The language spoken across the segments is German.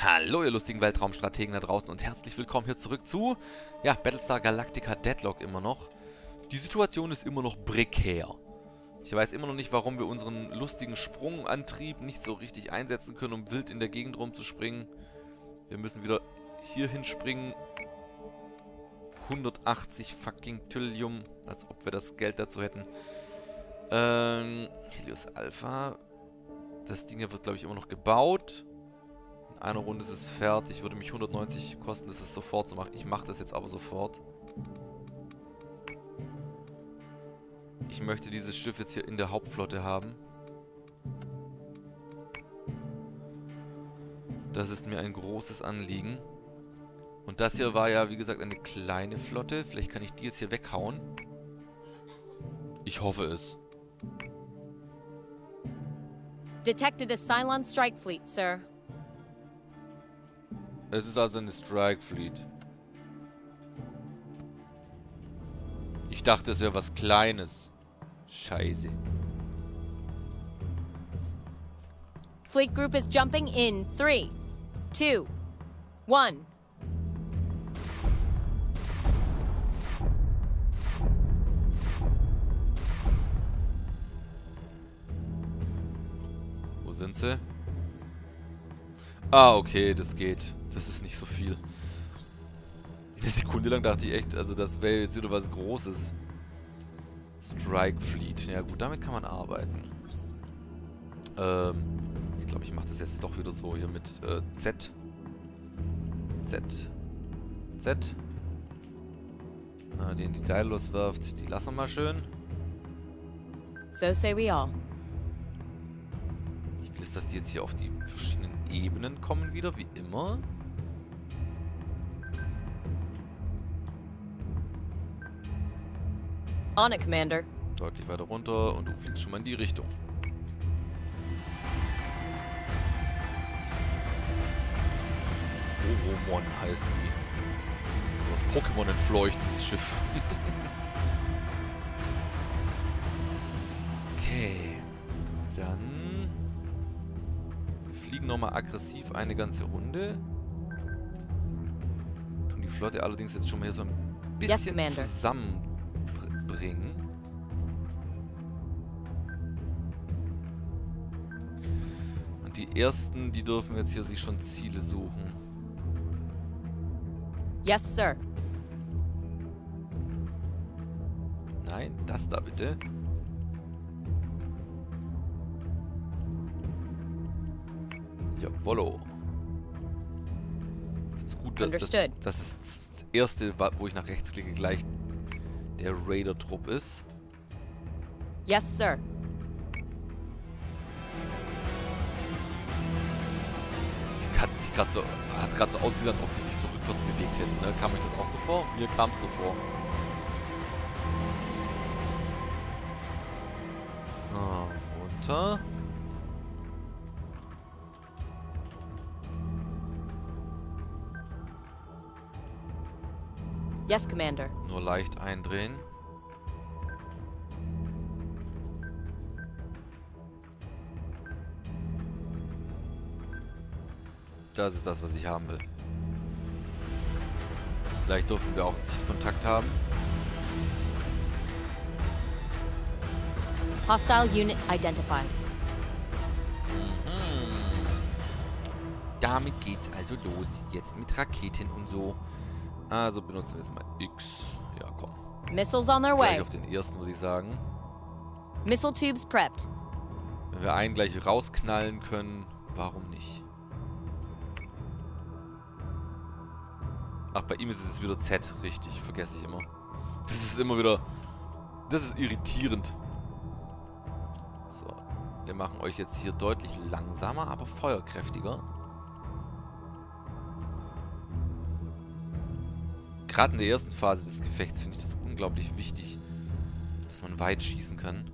Hallo ihr lustigen Weltraumstrategen da draußen und herzlich willkommen hier zurück zu, ja, Battlestar Galactica Deadlock immer noch. Die Situation ist immer noch prekär. Ich weiß immer noch nicht, warum wir unseren lustigen Sprungantrieb nicht so richtig einsetzen können, um wild in der Gegend rumzuspringen. Wir müssen wieder hier hinspringen. 180 fucking Trillium, als ob wir das Geld dazu hätten. Helios Alpha. Das Ding hier wird, glaube ich, immer noch gebaut. In einer Runde ist es fertig. Würde mich 190 kosten, das ist sofort zu machen. Ich mache das jetzt aber sofort. Ich möchte dieses Schiff jetzt hier in der Hauptflotte haben. Das ist mir ein großes Anliegen. Und das hier war ja, wie gesagt, eine kleine Flotte. Vielleicht kann ich die jetzt hier weghauen. Ich hoffe es. Detected a Cylon strike fleet, sir. Es ist also eine Strike Fleet. Ich dachte, es wäre was Kleines. Scheiße. Fleet group is jumping in 3, 2, 1. Wo sind sie? Ah, okay, das geht. Das ist nicht so viel. Eine Sekunde lang dachte ich echt, also das wäre jetzt wieder was Großes. Strike Fleet. Ja gut, damit kann man arbeiten. Ich glaube, ich mache das jetzt doch wieder so hier mit Z. Die in die Teile loswirft, die lassen wir mal schön. So say we all. Ich will jetzt, dass die jetzt hier auf die verschiedenen Ebenen kommen wieder, wie immer. On it, Commander. Deutlich weiter runter und du fliegst schon mal in die Richtung. Oromon heißt die. Das Pokémon entfleucht, dieses Schiff. Okay. Dann wir fliegen nochmal aggressiv eine ganze Runde. Tun die Flotte allerdings jetzt schon mal hier so ein bisschen zusammenbringen. Und die ersten, die dürfen jetzt hier sich schon Ziele suchen. Yes, sir. Nein, das da bitte. Jawollo. Ist gut, dass das ist das erste, wo ich nach rechts klicke, gleich der Raider-Trupp ist. Yes, sir. Hat gerade so ausgesehen, als ob die sich so rückwärts bewegt hätten. Ne? Kam euch das auch so vor? Mir kam es so vor. So, runter. Yes, Commander. Nur leicht eindrehen. Das ist das, was ich haben will. Vielleicht dürfen wir auch Sichtkontakt haben. Hostile unit identified. Damit geht's also los. Jetzt mit Raketen und so. Also benutzen wir jetzt mal X. Ja, komm. Missiles on their Gleich way. auf den ersten, würde ich sagen. Missile tubes prepped. Wenn wir einen gleich rausknallen können, warum nicht? Ach, bei ihm ist es jetzt wieder Z, richtig, vergesse ich immer. Das ist immer wieder... Das ist irritierend. So, wir machen euch jetzt hier deutlich langsamer, aber feuerkräftiger. Gerade in der ersten Phase des Gefechts finde ich das unglaublich wichtig, dass man weit schießen kann.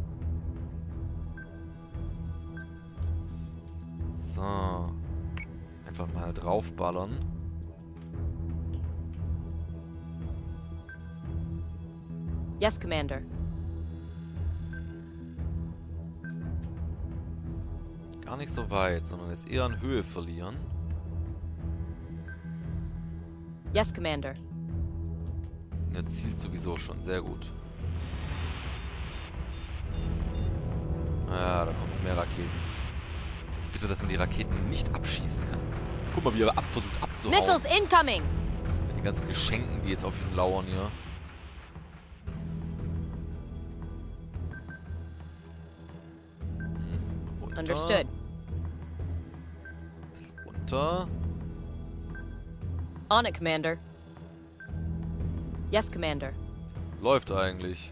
So. Einfach mal draufballern. Yes, Commander. Gar nicht so weit, sondern jetzt eher an Höhe verlieren. Yes, Commander. Und er zielt sowieso schon. Sehr gut. Ja, da kommen noch mehr Raketen. Jetzt bitte, dass man die Raketen nicht abschießen kann. Guck mal, wie er versucht abzuhauen. Missiles incoming! Mit den ganzen Geschenken, die jetzt auf ihn lauern hier. Runter. Understood. Runter. On it, Commander. Yes, Commander. Läuft eigentlich.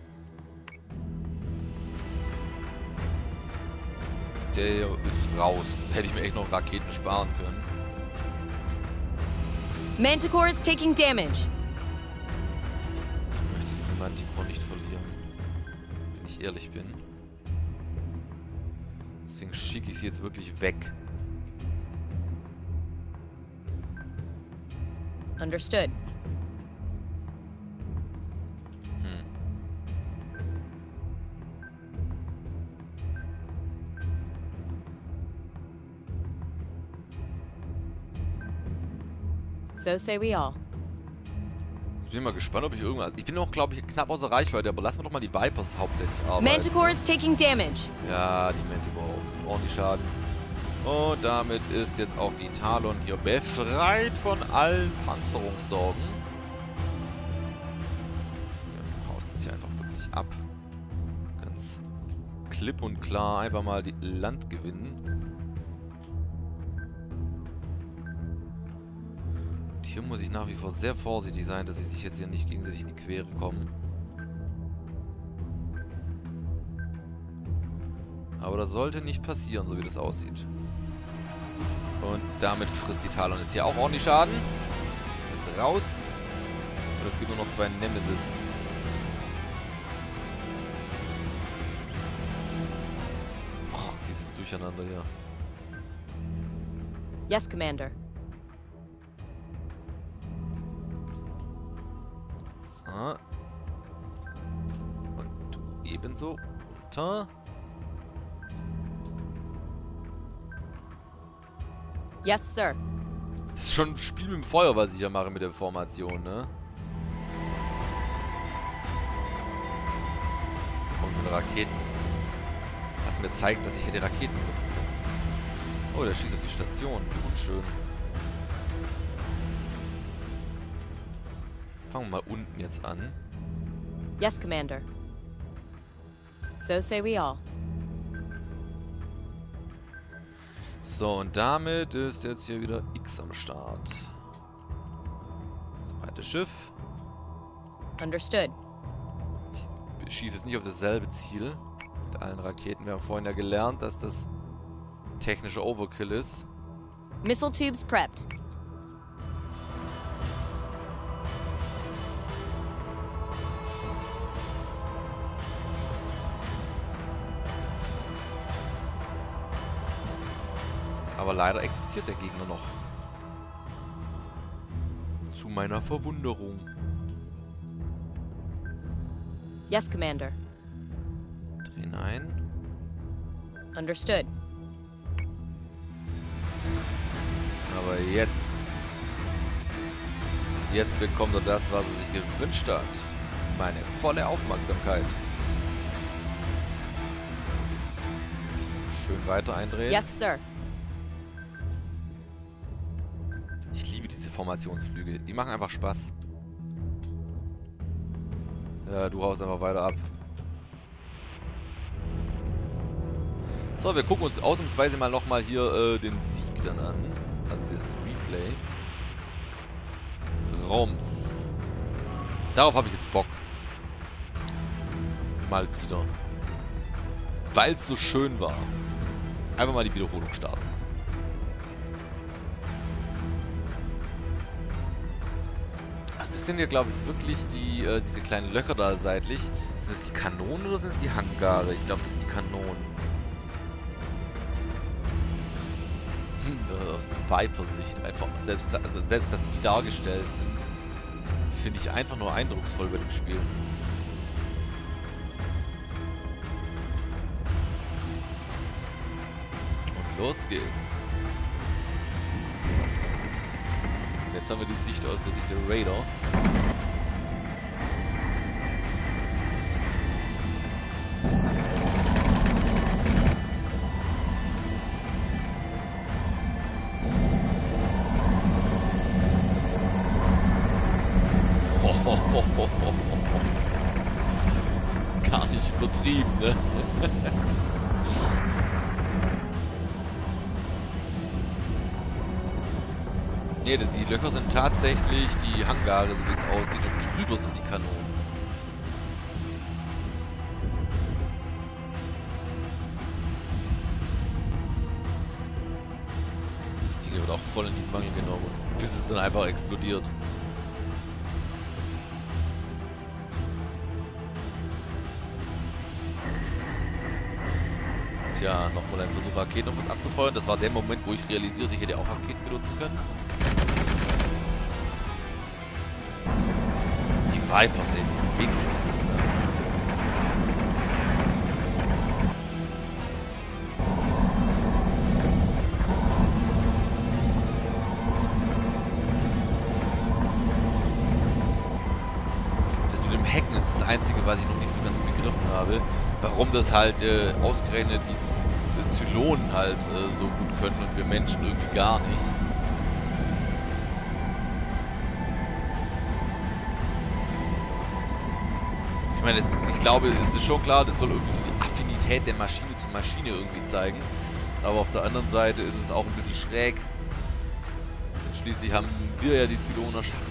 Der hier ist raus. Hätte ich mir echt noch Raketen sparen können. Manticore is taking damage. Ich möchte diese Manticore nicht verlieren. Wenn ich ehrlich bin. Deswegen schicke ich sie jetzt wirklich weg. Understood. So say we all. Ich bin mal gespannt, ob ich irgendwas... Ich bin noch, glaube ich, knapp außer Reichweite, aber lassen wir doch mal die Vipers hauptsächlich arbeiten. Manticore is taking damage. Ja, die Manticore auch ordentlich Schaden. Und damit ist jetzt auch die Talon hier befreit von allen Panzerungssorgen. Ja, haust jetzt hier einfach wirklich ab. Ganz klipp und klar einfach mal die Land gewinnen. Und hier muss ich nach wie vor sehr vorsichtig sein, dass sie sich jetzt hier nicht gegenseitig in die Quere kommen. Aber das sollte nicht passieren, so wie das aussieht. Und damit frisst die Talon jetzt hier auch ordentlich Schaden. Ist raus. Und es gibt nur noch 2 Nemesis. Boah, dieses Durcheinander hier. Yes, Commander. So. Und du ebenso. Runter. Yes, sir. Das ist schon ein Spiel mit dem Feuer, was ich hier mache mit der Formation, ne? Kommt von Raketen. Was mir zeigt, dass ich hier die Raketen benutzen kann. Oh, der schießt auf die Station. Unschön. Fangen wir mal unten jetzt an. Yes, Commander. So say we all. So, und damit ist jetzt hier wieder X am Start. Zweites Schiff. Understood. Ich schieße jetzt nicht auf dasselbe Ziel mit allen Raketen. Wir haben vorhin ja gelernt, dass das technischer Overkill ist. Missile tubes prepped. Aber leider existiert der Gegner noch. Zu meiner Verwunderung. Yes, Commander. Drehen ein. Understood. Aber jetzt... Jetzt bekommt er das, was er sich gewünscht hat. Meine volle Aufmerksamkeit. Schön weiter eindrehen. Yes, sir. Ich liebe diese Formationsflüge. Die machen einfach Spaß. Ja, du haust einfach weiter ab. So, wir gucken uns ausnahmsweise mal nochmal hier den Sieg dann an. Also das Replay. Roms. Darauf habe ich jetzt Bock. Mal wieder. Weil es so schön war. Einfach mal die Wiederholung starten. Das sind ja, glaube ich, wirklich die, diese kleinen Löcher da seitlich. Sind es die Kanonen oder sind es die Hangare? Ich glaube, das sind die Kanonen. Aus Viper-Sicht einfach. Selbst dass die dargestellt sind, finde ich einfach nur eindrucksvoll bei dem Spiel. Und los geht's. Jetzt haben wir die Sicht aus der Sicht der Raider. Gar nicht übertrieben, ne? Ne, die Löcher sind tatsächlich die Hangare, so wie es aussieht, und drüber sind die Kanonen. Das Ding wird auch voll in die Mangel genommen, bis es dann einfach explodiert. Tja, nochmal ein Versuch, Raketen mit abzufeuern. Das war der Moment, wo ich realisierte, ich hätte auch Raketen benutzen können. Die Vipers, ey, die Winkel. Das mit dem Hacken ist das Einzige, was ich noch nicht so ganz begriffen habe. Warum das halt ausgerechnet die Zylonen halt so gut können und wir Menschen irgendwie gar nicht. Ich meine, ich glaube, es ist schon klar, das soll irgendwie so die Affinität der Maschine zur Maschine irgendwie zeigen. Aber auf der anderen Seite ist es auch ein bisschen schräg. Denn schließlich haben wir ja die Zylonen erschaffen.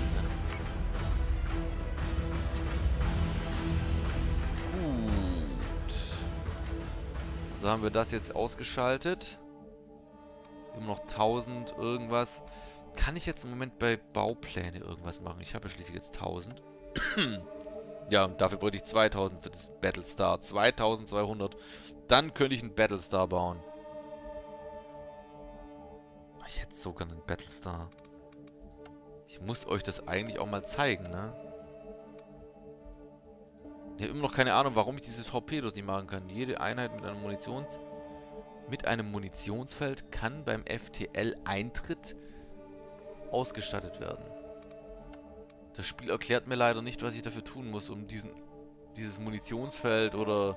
So haben wir das jetzt ausgeschaltet. Immer noch 1000 irgendwas. Kann ich jetzt im Moment bei Baupläne irgendwas machen? Ich habe ja schließlich jetzt 1000. Ja, und dafür bräuchte ich 2000 für das Battlestar. 2200. Dann könnte ich einen Battlestar bauen. Ich hätte sogar einen Battlestar. Ich muss euch das eigentlich auch mal zeigen, ne? Ich habe immer noch keine Ahnung, warum ich diese Torpedos nicht machen kann. Jede Einheit mit einem Munitionsfeld kann beim FTL-Eintritt ausgestattet werden. Das Spiel erklärt mir leider nicht, was ich dafür tun muss, um dieses Munitionsfeld oder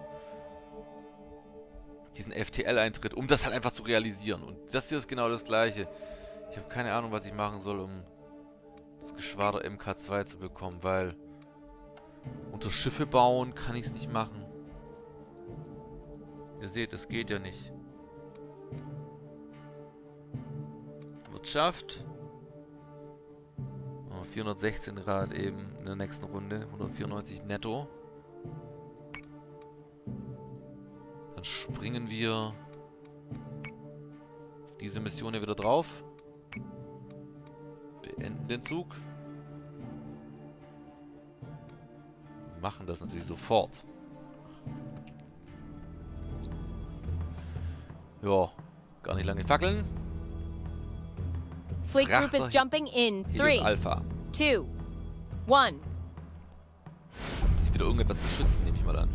diesen FTL-Eintritt, um das halt einfach zu realisieren. Und das hier ist genau das Gleiche. Ich habe keine Ahnung, was ich machen soll, um das Geschwader MK2 zu bekommen, weil unter Schiffe bauen kann ich es nicht machen. Ihr seht, es geht ja nicht. Wirtschaft. 416 Grad eben in der nächsten Runde. 194 netto. Dann springen wir auf diese Mission hier wieder drauf. Beenden den Zug. Machen das natürlich sofort. Ja, gar nicht lange fackeln. Fleet group is jumping in. 3, Alpha. 2, 1. Sich wieder irgendetwas beschützen, nehme ich mal an.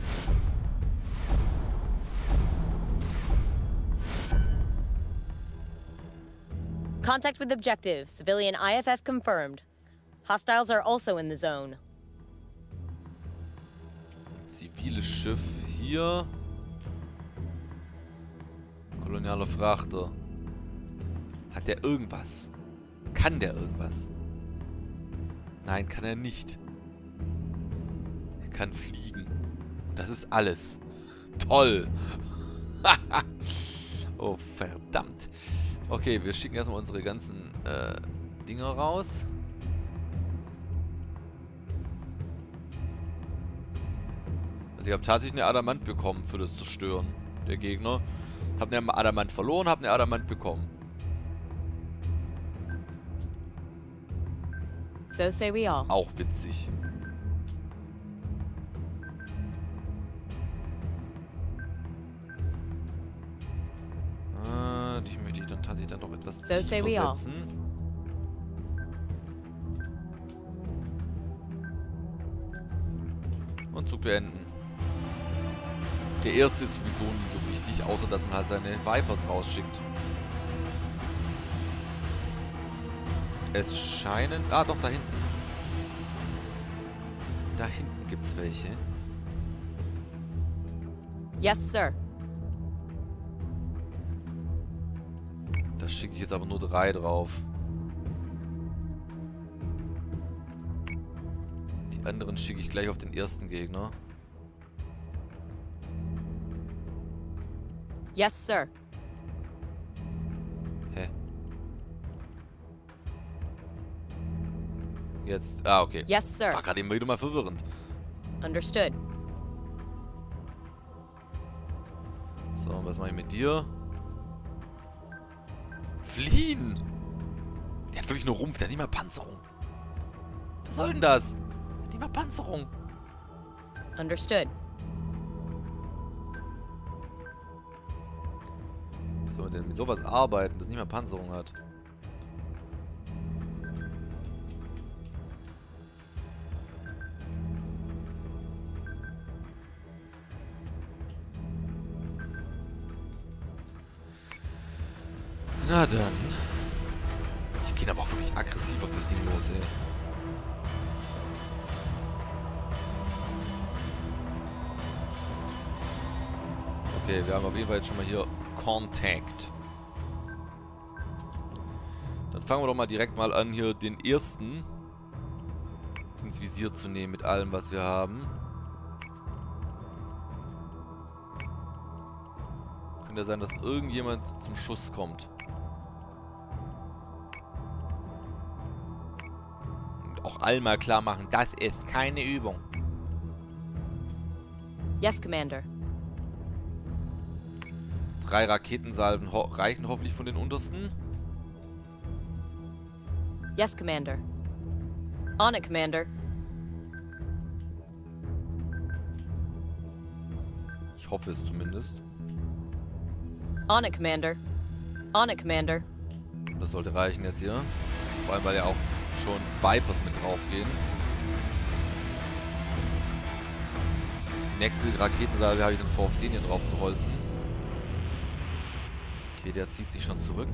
Contact with objective. Civilian IFF confirmed. Hostiles are also in the zone. Ziviles Schiff hier. Kolonialer Frachter. Hat der irgendwas? Kann der irgendwas? Nein, kann er nicht. Er kann fliegen. Und das ist alles. Toll. Oh, verdammt. Okay, wir schicken erstmal unsere ganzen Dinger raus. Also ich habe tatsächlich eine Adamant bekommen für das Zerstören der Gegner. Habe eine Adamant verloren, habe eine Adamant bekommen. So say we all. Auch witzig. Die möchte ich dann tatsächlich dann doch etwas So say we all. setzen. Und Zug beenden. Der erste ist sowieso nie so wichtig, außer dass man halt seine Vipers rausschickt. es scheinen... Ah, doch, da hinten. Da hinten gibt's welche. Yes, sir. Da schicke ich jetzt aber nur 3 drauf. Die anderen schicke ich gleich auf den ersten Gegner. Yes, sir. Hä? Jetzt... Ah, okay. Yes, sir. War gerade immer wieder mal verwirrend. Understood. So, und was mache ich mit dir? Fliehen! Der hat wirklich nur Rumpf, der hat nicht mal Panzerung. Was soll denn das? Der hat nicht mal Panzerung. Understood. Wie soll man denn mit sowas arbeiten, das nicht mal Panzerung hat? Na dann. Die gehen aber auch wirklich aggressiv auf das Ding los, ey. Okay, wir haben auf jeden Fall jetzt schon mal hier Contact. Dann fangen wir doch mal direkt mal an, hier den ersten ins Visier zu nehmen mit allem, was wir haben. Könnte ja sein, dass irgendjemand zum Schuss kommt. Und auch allen mal klar machen, das ist keine Übung. Yes, Commander. 3 Raketensalven reichen hoffentlich von den untersten. Yes, Commander. On it, Commander. Ich hoffe es zumindest. On it, Commander. On it, Commander. Das sollte reichen jetzt hier. Vor allem, weil ja auch schon Vipers mit drauf gehen. Die nächste Raketensalve habe ich dann vor, auf den hier drauf zu holzen. Okay, der zieht sich schon zurück.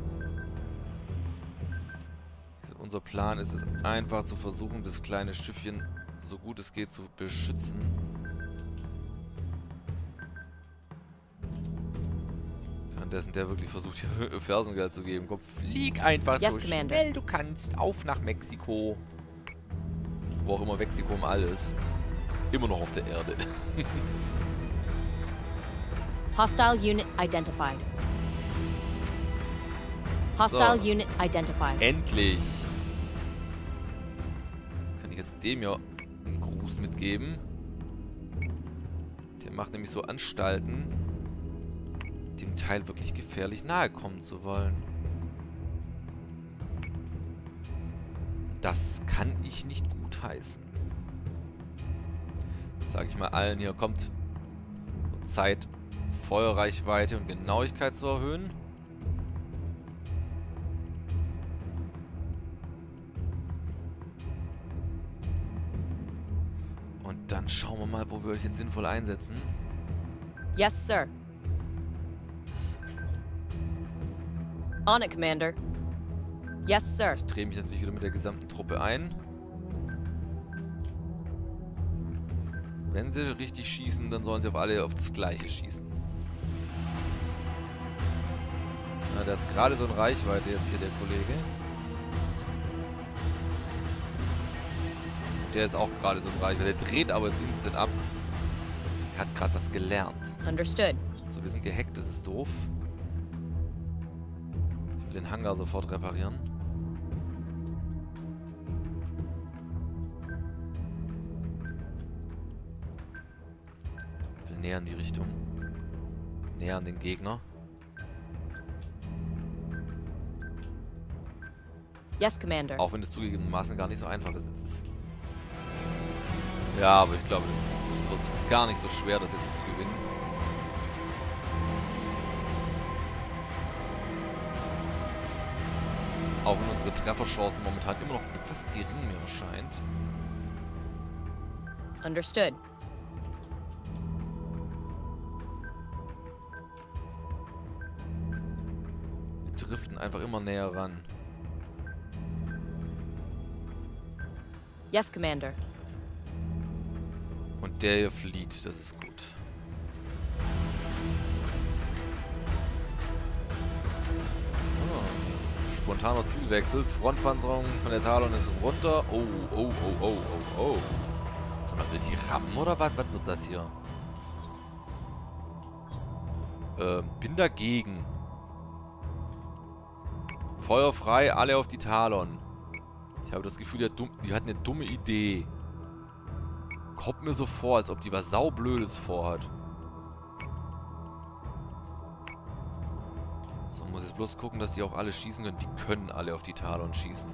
Unser Plan ist es einfach zu versuchen, das kleine Schiffchen so gut es geht zu beschützen. Währenddessen der wirklich versucht, hier Fersengeld zu geben. Komm, flieg einfach Yes, so Commander. schnell du kannst. Auf nach Mexiko. Wo auch immer Mexiko mal ist. Immer noch auf der Erde. Hostile unit identified. Hostile unit identified. Endlich! Kann ich jetzt dem ja einen Gruß mitgeben. Der macht nämlich so Anstalten, dem Teil wirklich gefährlich nahe kommen zu wollen. Das kann ich nicht gutheißen. Sage ich mal allen hier, kommt Zeit, Feuerreichweite und Genauigkeit zu erhöhen. Und dann schauen wir mal, wo wir euch jetzt sinnvoll einsetzen. Yes, sir. On it, Commander. Yes, sir. Ich drehe mich natürlich wieder mit der gesamten Truppe ein. Wenn sie richtig schießen, dann sollen sie auf das Gleiche schießen. Na, der ist gerade so in Reichweite jetzt hier, der Kollege. Der ist auch gerade so in Reichweite. Der dreht aber jetzt instant ab. Er hat gerade was gelernt. Understood. So, wir sind gehackt, das ist doof. Ich will den Hangar sofort reparieren. Ich will näher in die Richtung. Näher an den Gegner. Yes, Commander. Auch wenn es zugegebenermaßen gar nicht so einfach ist jetzt. Ja, aber ich glaube, das wird gar nicht so schwer, das jetzt zu gewinnen. Auch wenn unsere Trefferchance momentan immer noch etwas gering erscheint. Understood. Wir driften einfach immer näher ran. Yes, Commander. Und der hier flieht, das ist gut. Spontaner Zielwechsel. Frontpanzerung von der Talon ist runter. Oh, oh, oh, oh, oh, oh. Sag mal, will die rammen oder was? Was wird das hier? Bin dagegen. Feuer frei, alle auf die Talon. Ich habe das Gefühl, die hat eine dumme Idee. Kommt mir so vor, als ob die was Saublödes vorhat. So, muss jetzt bloß gucken, dass die auch alle schießen können. Die können alle auf die Talon schießen.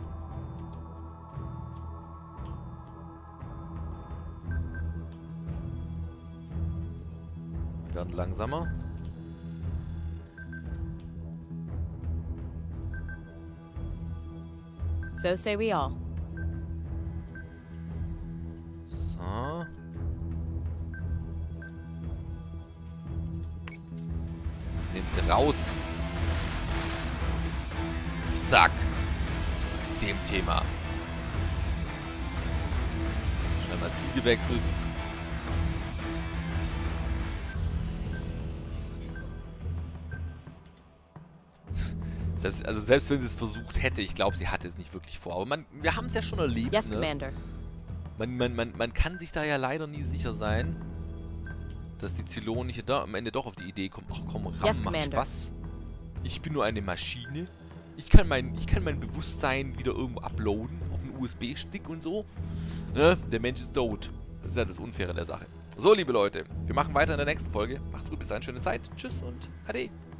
Wir werden langsamer. So say we all. So. Das nimmt sie raus. Zack. So, zu dem Thema. Schnell mal Ziel gewechselt. Selbst wenn sie es versucht hätte, ich glaube, sie hatte es nicht wirklich vor. Aber wir haben es ja schon erlebt, Yes, ne? Commander. Man kann sich da ja leider nie sicher sein, dass die Zylonen nicht da am Ende doch auf die Idee kommen. Ach komm, Ram, Yes, macht Commander. Spaß. Ich bin nur eine Maschine. Ich kann mein Bewusstsein wieder irgendwo uploaden auf einen USB-Stick und so. Ne? Der Mensch ist tot. Das ist ja das Unfaire der Sache. So, liebe Leute, wir machen weiter in der nächsten Folge. Macht's gut, bis dahin, schöne Zeit. Tschüss und Ade.